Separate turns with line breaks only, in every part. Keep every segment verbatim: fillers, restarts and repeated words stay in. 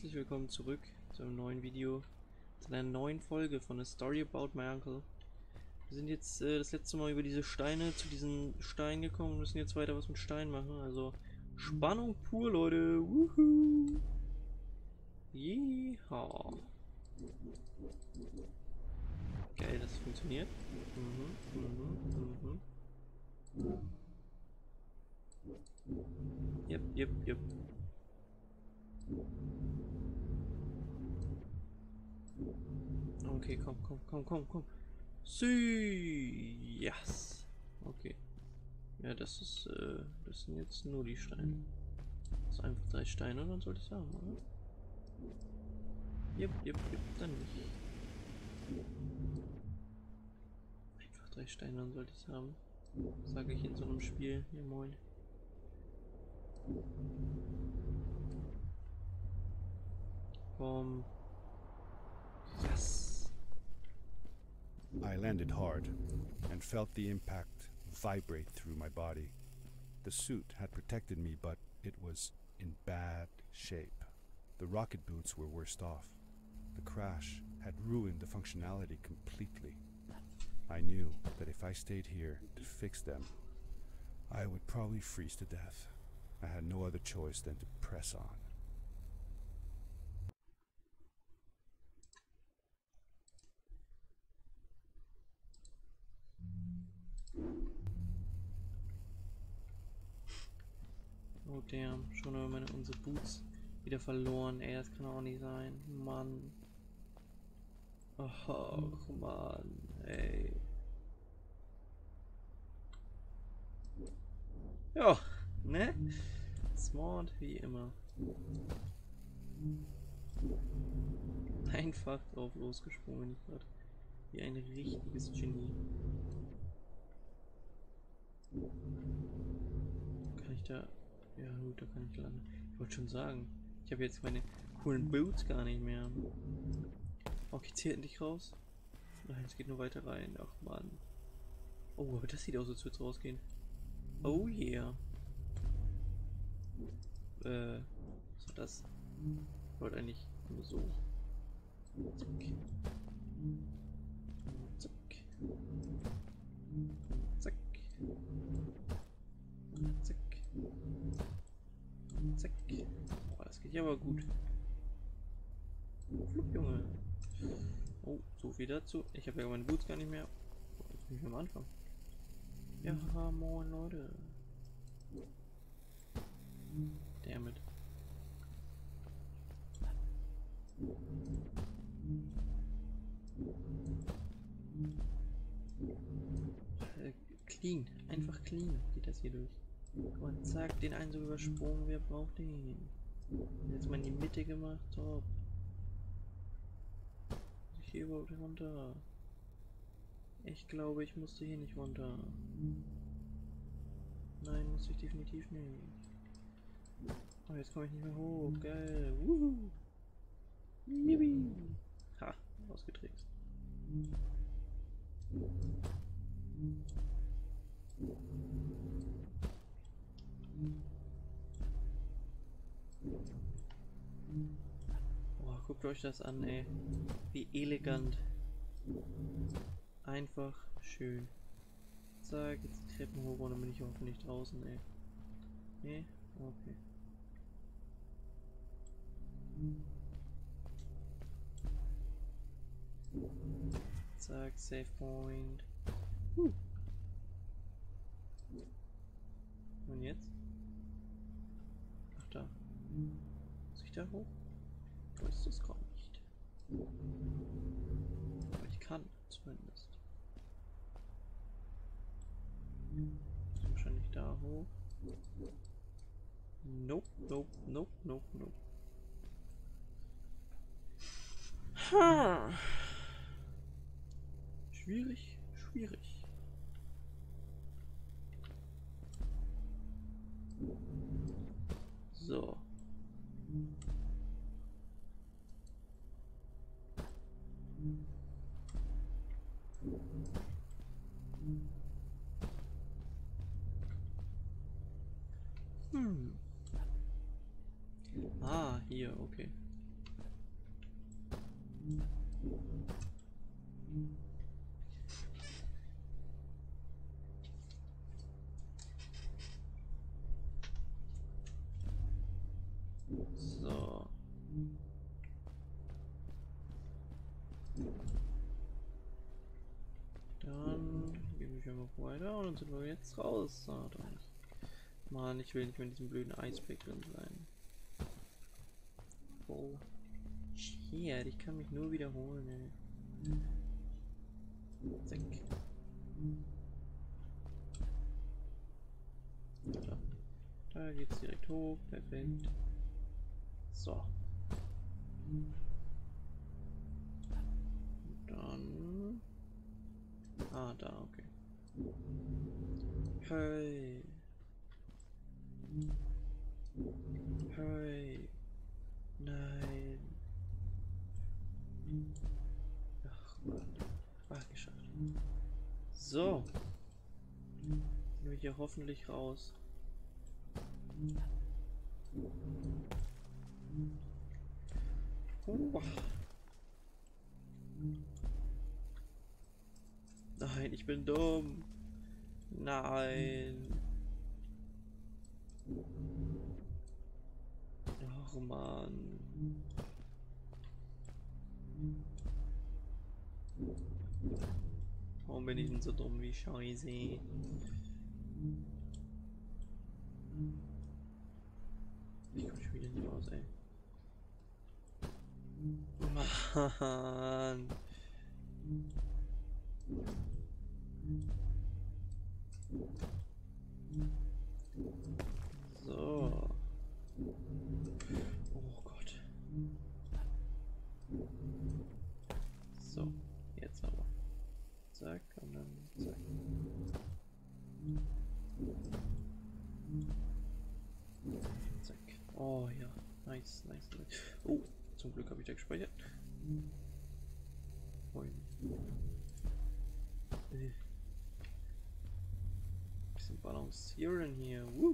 herzlich willkommen zurück zu einem neuen Video, zu einer neuen Folge von A Story About My Uncle. Wir sind jetzt äh, das letzte Mal über diese Steine zu diesen Steinen gekommen und müssen jetzt weiter was mit Stein machen. Also Spannung pur, Leute. Wuhu. Yeehaw. Geil, das funktioniert. Mhm, mhm, mhm. Yep, yep, yep. Okay, komm, komm, komm, komm, komm. Sie, yes. Okay. Ja, das ist, äh, das sind jetzt nur die Steine. Das ist einfach drei Steine und dann sollte ich es haben, oder? Jep, jep, jep, dann nicht. Einfach drei Steine, dann sollte ich es haben. Sage ich in so einem Spiel. Ja, moin. Komm. Yes.
I landed hard and felt the impact vibrate through my body. The suit had protected me, but it was in bad shape. The rocket boots were worst off. The crash had ruined the functionality completely. I knew that if I stayed here to fix them, I would probably freeze to death. I had no other choice than to press on.
Oh damn, schon haben wir meine, unsere Boots wieder verloren. Ey, das kann auch nicht sein. Mann. Oh, Mann, ey. Ja, ne? Smart wie immer. Einfach drauf losgesprungen, ich gerade. Wie ein richtiges Genie. Kann ich da... Ja gut, da kann ich landen. Ich wollte schon sagen, ich habe jetzt meine coolen Boots gar nicht mehr. Okay, zählt endlich raus. Nein, es geht nur weiter rein. Ach man. Oh, aber das sieht aus, als würde es rausgehen. Oh yeah. Äh, was war das? Ich wollte eigentlich nur so. Zack. Zack. Zack. Zack. Zack. Oh, das geht ja aber gut. Flup, Junge. Oh, so viel dazu. Ich habe ja meine Boots gar nicht mehr. Oh, jetzt bin ich am Anfang. Ja, moin Leute. Damit. Äh, clean. Einfach clean geht das hier durch. Und zack, den einen so übersprungen. Wer braucht den? Jetzt mal in die Mitte gemacht. Top. Muss ich hier überhaupt runter? Ich glaube, ich musste hier nicht runter. Nein, muss ich definitiv nicht. Oh, jetzt komme ich nicht mehr hoch. Geil. Wuhu. Yippie. Ha, ausgetrickst. Boah, guckt euch das an, ey. Wie elegant. Einfach schön. Zack, jetzt die Treppen hoch und dann bin ich hoffentlich draußen, ey. Nee? Okay. Zack, Save Point. Huh. Und jetzt? Ach da. Muss ich da hoch? Ich weiß das gar nicht. Aber ich kann zumindest. Muss wahrscheinlich da hoch. Nope, nope, nope, nope, nope. Ha. Schwierig, schwierig. So. Hm. Ah, hier, okay. So. Dann gehen wir mal weiter und dann sind wir jetzt raus. So, dann. Mann, ich will nicht mehr in diesem blöden Eisberg drin sein. Oh. Shit, ich kann mich nur wiederholen, ey. Zack. Da. Da geht's direkt hoch, perfekt. So. Dann. Ah, da, okay. Hey. Hey. Nein. Ach Mann. Ah, geschafft. So. Sind wir hier hoffentlich raus. Oh. Nein, ich bin dumm. Nein. Ach Mann. Warum bin ich denn so dumm wie Scheiße? Ich komm schon wieder nicht raus, ey. Mann. So. Oh Gott. So, jetzt aber. Zack, und dann zack. Zack. Oh ja, nice, nice, nice. Oh, zum Glück habe ich da gespeichert. Moin. Äh. Bisschen balancieren hier. Woo.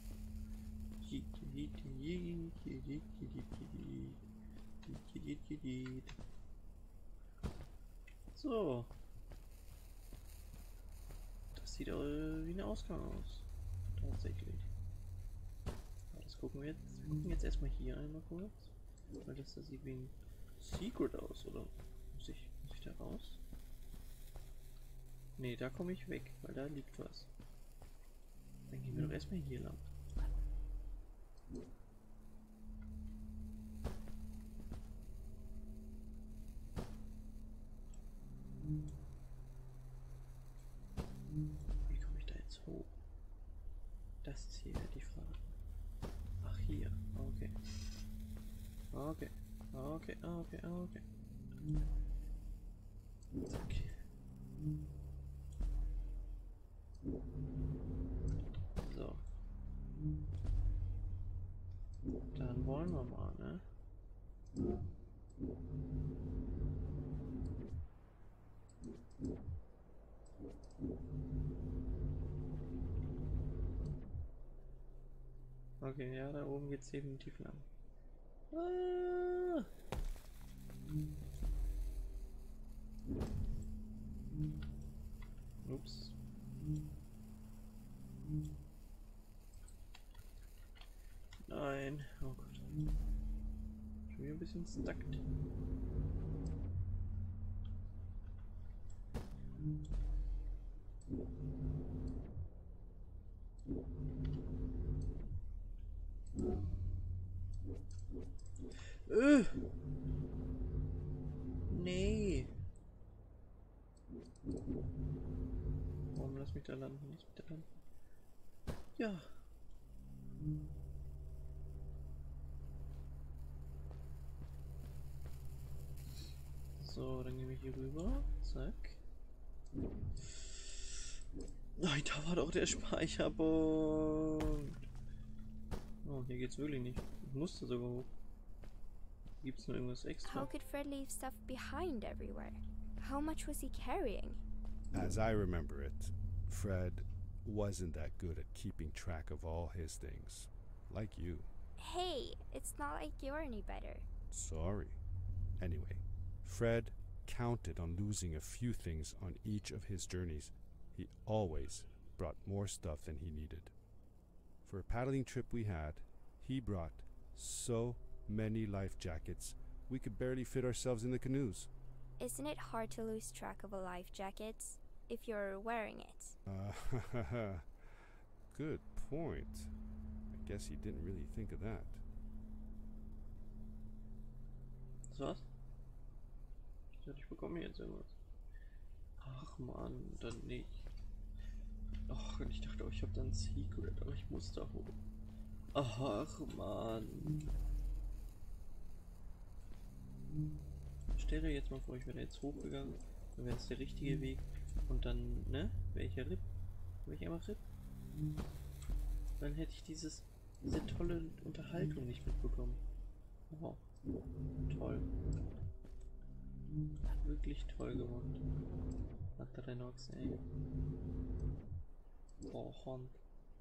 So. Das sieht äh, wie ein Ausgang aus. Tatsächlich. Aber das gucken wir jetzt. Wir gucken jetzt erstmal hier einmal kurz. Weil das, das sieht wie ein Secret aus, oder? Muss ich, muss ich da raus? Ne, da komme ich weg, weil da liegt was. Dann gehen wir doch erstmal hier lang. Wie komme ich da jetzt hoch? Das ist hier die Frage. Ach, hier. Okay. Okay. Okay, okay, okay. Zack. So. Dann wollen wir mal, ne? Okay, ja, da oben geht's definitiv lang. Ah. Ups. Nein, oh Gott. Schon wieder ein bisschen stuckt. Äh. Nee. Warum lass mich da landen? Lass mich da landen. Ja. So, dann gehen wir hier rüber. Zack. Nein, da war doch der Speicherpunkt. Oh, hier geht's wirklich nicht. Ich musste sogar hoch. Gibt's noch irgendwas extra?
How could Fred leave stuff behind everywhere? How much was he carrying?
As I remember it, Fred wasn't that good at keeping track of all his things. Like you.
Hey, it's not like you're any better.
Sorry. Anyway, Fred counted on losing a few things on each of his journeys. He always brought more stuff than he needed. For a paddling trip we had, he brought so many life jackets, we could barely fit ourselves in the canoes.
Isn't it hard to lose track of a life jacket if you're wearing it?
Uh, good point. I guess he didn't really think of that.
Das war's? Ich dachte, ich bekomme jetzt irgendwas. Ach man, dann nicht. Ach, und ich dachte, oh, ich habe dann ein Secret, aber ich muss da hoch. Ach man. Stell dir jetzt mal vor, ich wäre jetzt hochgegangen, dann wäre es der richtige Weg und dann, ne, wäre ich ja R I P. Wäre ich einfach R I P. Dann hätte ich dieses, diese tolle Unterhaltung nicht mitbekommen. Wow. Toll. Wirklich toll gemacht. Nach der Renox, ey. Oh, Hond.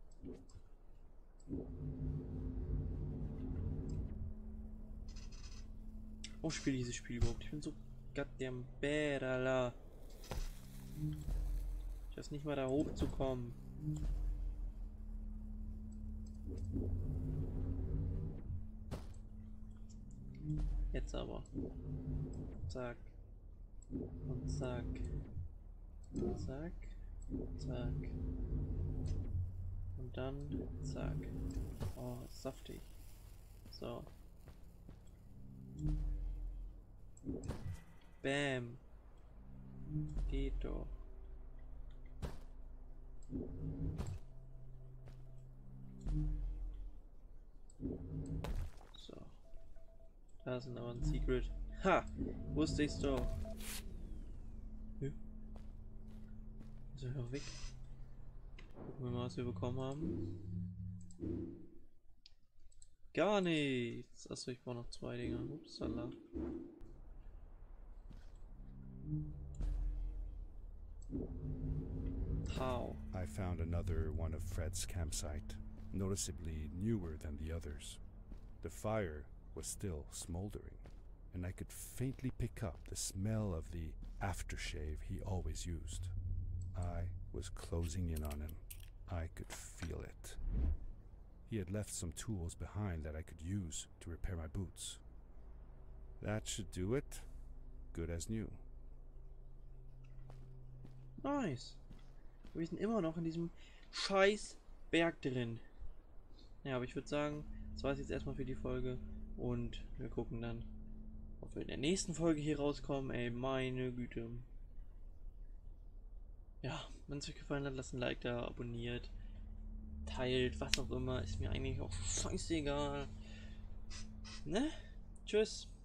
Oh, ich spiele dieses Spiel überhaupt. Ich bin so goddamn bad, Alter. Ich weiß nicht mal da hochzukommen. Jetzt aber. Zack. Und zack. Zack. Zack. Und dann zack. Oh, saftig. So. Bam. Geht doch. So. Da ist aber ein Secret. Ha! Wusste ich's doch. Hm. Ist er noch weg? Gucken wir mal, was wir bekommen haben. Gar nichts. Achso, ich brauche noch zwei Dinger. Upsala. How?
I found another one of Fred's campsite, noticeably newer than the others. The fire was still smoldering, and I could faintly pick up the smell of the aftershave he always used. I was closing in on him. I could feel it. He had left some tools behind that I could use to repair my boots. That should do it. Good as new.
Nice. Wir sind immer noch in diesem scheiß Berg drin. Ja, aber ich würde sagen, das war es jetzt erstmal für die Folge. Und wir gucken dann, ob wir in der nächsten Folge hier rauskommen. Ey, meine Güte. Ja, wenn es euch gefallen hat, lasst ein Like da, abonniert, teilt, was auch immer. Ist mir eigentlich auch scheißegal. Ne? Tschüss.